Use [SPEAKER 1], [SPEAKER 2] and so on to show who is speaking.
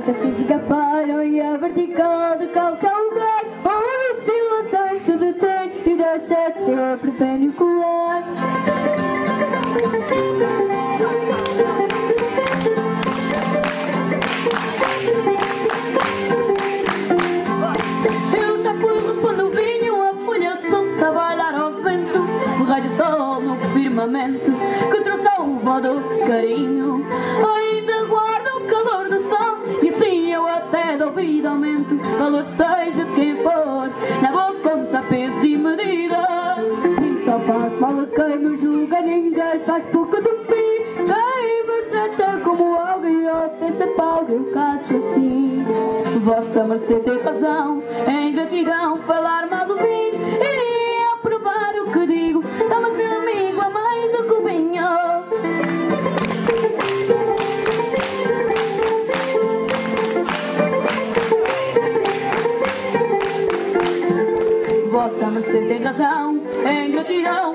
[SPEAKER 1] A física para e a vertical de qualquer lugar, onde a oscilação se detém e deixa de ser perpendicular. Eu já fui raspando o vinho, a folha solta a bailar ao vento, o raio de sol no firmamento que trouxe a uva doce carinho. Ainda guardo o calor do sol e assim eu até duvido aumento, valor seja de quem for, na boa conta, peso e medida. E só faz mal a quem me julga, ninguém faz pouco de mim. Quem me trata como alguém ofensa para alguém, eu caço assim. Vossa mercê tem razão, em gratidão falar mal do vinho, iria provar o que digo, dá-me meu amigo a mais um cubinho. Vossa mercê tem razão, em gratidão